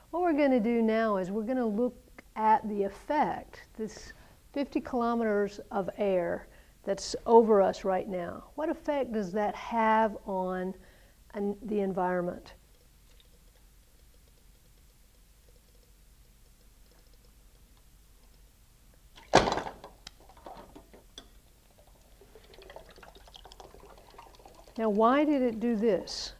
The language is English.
What we're going to do now is we're going to look at the effect, this 50 kilometers of air that's over us right now. What effect does that have on the environment? Now, why did it do this?